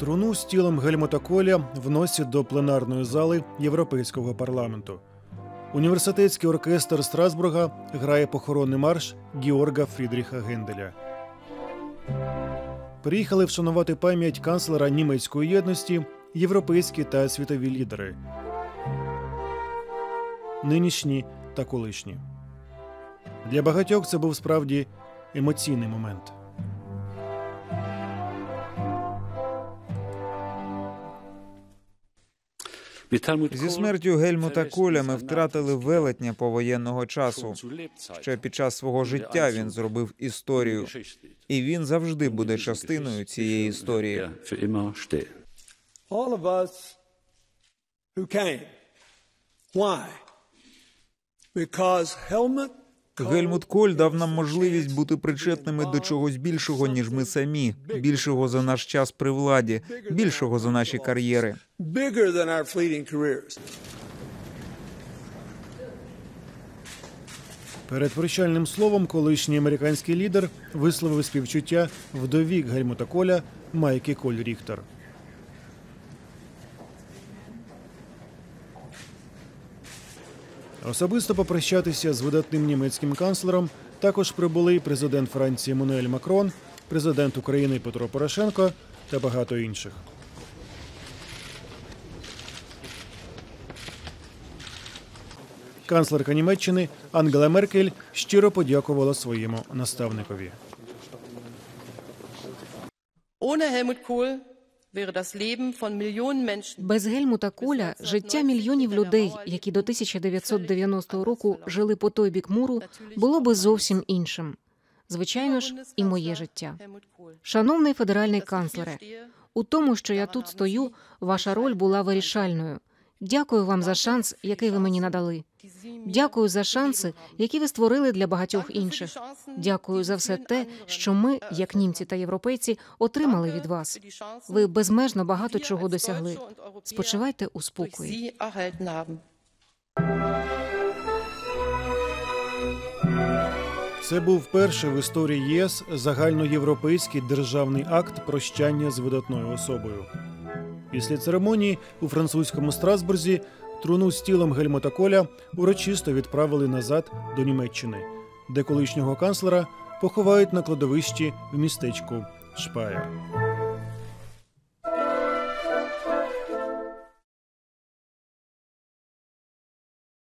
Труну з тілом Гельмута Коля вносять до пленарної зали Європейського парламенту. Університетський оркестр Страсбурга грає похоронний марш Георга Фрідріха Генделя. Приїхали вшанувати пам'ять канцлера німецької єдності європейські та світові лідери. Нинішні та колишні. Для багатьох це був справді емоційний момент. Зі смертю Гельмута Коля ми втратили велетня повоєнного часу. Ще під час свого життя він зробив історію. І він завжди буде частиною цієї історії. Гельмут Коль дав нам можливість бути причетними до чогось більшого, ніж ми самі, більшого за наш час при владі, більшого за наші кар'єри. Перед прощальним словом колишній американський лідер висловив співчуття вдові Гельмута Коля Майки Коль-Ріхтер. Особисто попрощатися з видатним німецьким канцлером також прибули президент Франції Еммануель Макрон, президент України Петро Порошенко та багато інших. Канцлерка Німеччини Ангела Меркель щиро подякувала своєму наставникові. Без Гельмута Коля життя мільйонів людей, які до 1990 року жили по той бік муру, було би зовсім іншим. Звичайно ж, і моє життя. Шановний федеральний канцлере, у тому, що я тут стою, ваша роль була вирішальною. Дякую вам за шанс, який ви мені надали. Дякую за шанси, які ви створили для багатьох інших. Дякую за все те, що ми, як німці та європейці, отримали від вас. Ви безмежно багато чого досягли. Спочивайте у спокої. Це був перший в історії ЄС загальноєвропейський державний акт прощання з видатною особою. Після церемонії у французькому Страсбурзі труну з тілом Гельмута Коля урочисто відправили назад до Німеччини, де колишнього канцлера поховають на кладовищі в містечку Шпаєр.